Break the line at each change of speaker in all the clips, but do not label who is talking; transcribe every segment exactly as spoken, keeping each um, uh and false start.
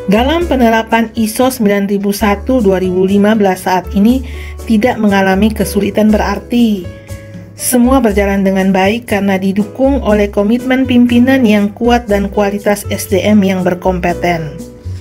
Dalam penerapan I S O sembilan ribu satu dua ribu lima belas saat ini tidak mengalami kesulitan berarti. Semua berjalan dengan baik karena didukung oleh komitmen pimpinan yang kuat dan kualitas S D M yang berkompeten.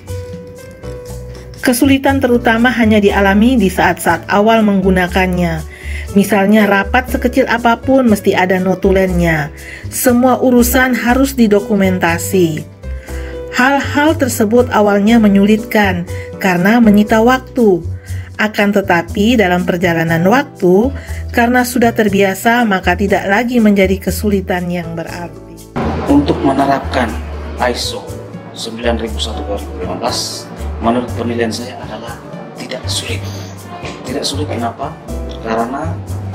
Kesulitan terutama hanya dialami di saat-saat awal menggunakannya. Misalnya rapat sekecil apapun mesti ada notulennya. Semua urusan harus didokumentasi. Hal-hal tersebut awalnya menyulitkan karena menyita waktu. Akan tetapi dalam perjalanan waktu, karena sudah terbiasa maka tidak lagi menjadi kesulitan yang berarti.
Untuk menerapkan I S O sembilan ribu satu dua ribu lima belas, menurut penilaian saya adalah tidak sulit. Tidak sulit kenapa? Karena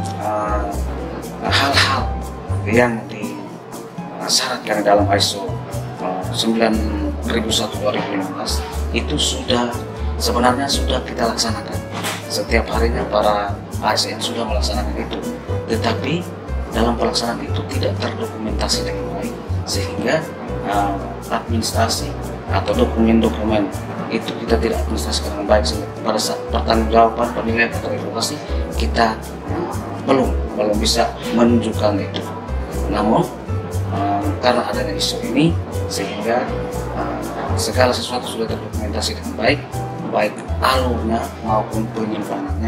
hal-hal uh, yang disyaratkan dalam I S O uh, sembilan ribu satu dua ribu lima belas itu sudah sebenarnya sudah kita laksanakan. Setiap harinya para A S N sudah melaksanakan itu, tetapi dalam pelaksanaan itu tidak terdokumentasi dengan baik, sehingga uh, administrasi atau dokumen-dokumen itu kita tidak administrasi dengan baik. Sehingga pada saat pertanggungjawaban penilaian atau evaluasi kita uh, belum belum bisa menunjukkan itu. Namun uh, karena adanya I S O ini sehingga uh, segala sesuatu sudah terdokumentasi dengan baik, baik alurnya maupun penyimpanannya.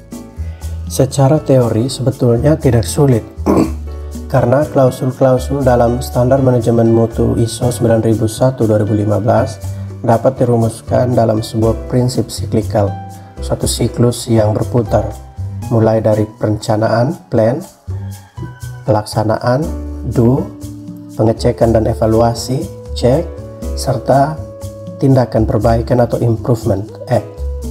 Secara teori sebetulnya tidak sulit karena klausul-klausul dalam Standar Manajemen Mutu I S O sembilan ribu satu dua ribu lima belas dapat dirumuskan dalam sebuah prinsip siklikal, suatu siklus yang berputar, mulai dari perencanaan, plan, pelaksanaan, do, pengecekan dan evaluasi, check, serta tindakan perbaikan atau improvement, act.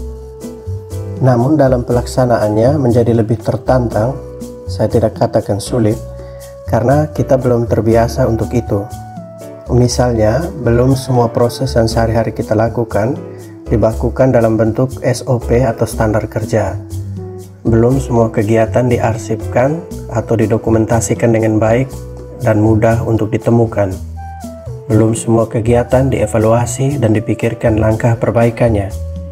Namun dalam pelaksanaannya menjadi lebih tertantang, saya tidak katakan sulit, karena kita belum terbiasa untuk itu. Misalnya, belum semua proses yang sehari-hari kita lakukan dibakukan dalam bentuk S O P atau standar kerja. Belum semua kegiatan diarsipkan atau didokumentasikan dengan baik dan mudah untuk ditemukan. Belum semua kegiatan dievaluasi dan dipikirkan langkah perbaikannya.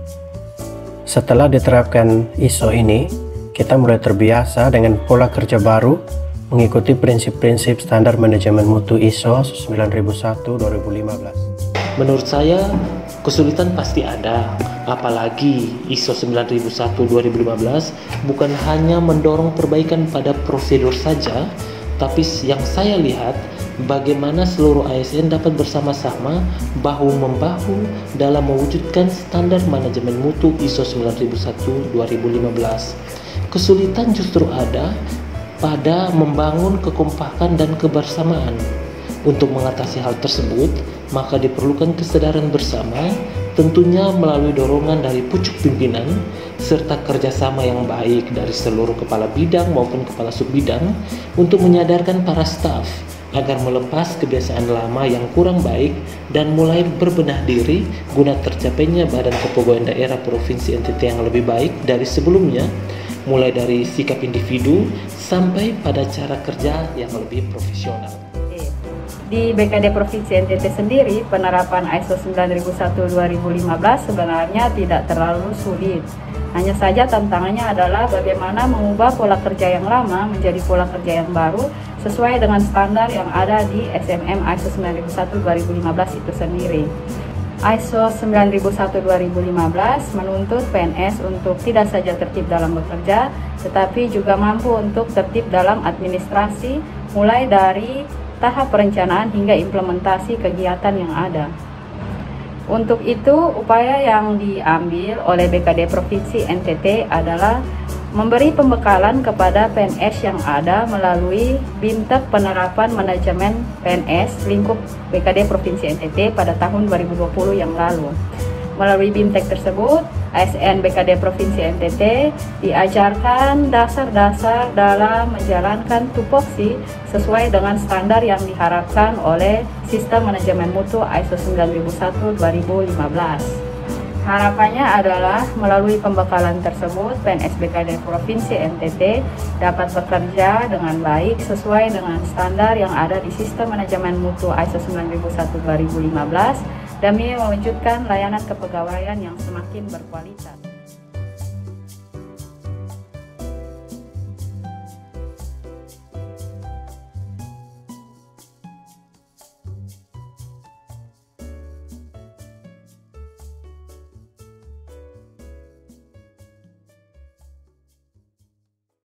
Setelah diterapkan I S O ini, kita mulai terbiasa dengan pola kerja baru mengikuti prinsip-prinsip Standar Manajemen Mutu I S O sembilan ribu satu dua ribu lima belas.
Menurut saya, kesulitan pasti ada, apalagi I S O sembilan ribu satu dua ribu lima belas bukan hanya mendorong perbaikan pada prosedur saja, tapi yang saya lihat bagaimana seluruh A S N dapat bersama-sama bahu-membahu dalam mewujudkan Standar Manajemen Mutu I S O sembilan ribu satu dua ribu lima belas. Kesulitan justru ada pada membangun kekompakan dan kebersamaan. Untuk mengatasi hal tersebut, maka diperlukan kesadaran bersama, tentunya melalui dorongan dari pucuk pimpinan, serta kerjasama yang baik dari seluruh kepala bidang maupun kepala subbidang untuk menyadarkan para staf agar melepas kebiasaan lama yang kurang baik dan mulai berbenah diri guna tercapainya Badan Kepegawaian Daerah Provinsi N T T yang lebih baik dari sebelumnya, mulai dari sikap individu sampai pada cara kerja yang lebih profesional.
Di B K D Provinsi N T T sendiri, penerapan I S O sembilan ribu satu dua ribu lima belas sebenarnya tidak terlalu sulit. Hanya saja tantangannya adalah bagaimana mengubah pola kerja yang lama menjadi pola kerja yang baru sesuai dengan standar yang ada di S M M I S O sembilan ribu satu dua ribu lima belas itu sendiri. I S O sembilan ribu satu dua ribu lima belas menuntut P N S untuk tidak saja tertib dalam bekerja, tetapi juga mampu untuk tertib dalam administrasi, mulai dari tahap perencanaan hingga implementasi kegiatan yang ada. Untuk itu, upaya yang diambil oleh B K D Provinsi N T T adalah memberi pembekalan kepada P N S yang ada melalui Bimtek Penerapan Manajemen P N S lingkup B K D Provinsi N T T pada tahun dua ribu dua puluh yang lalu. Melalui Bimtek tersebut, A S N B K D Provinsi N T T diajarkan dasar-dasar dalam menjalankan tupoksi sesuai dengan standar yang diharapkan oleh Sistem Manajemen Mutu I S O sembilan ribu satu dua ribu lima belas. Harapannya adalah melalui pembekalan tersebut, P N S B K D Provinsi N T T dapat bekerja dengan baik sesuai dengan standar yang ada di Sistem Manajemen Mutu I S O sembilan ribu satu dua ribu lima belas demi mewujudkan layanan kepegawaian yang semakin berkualitas.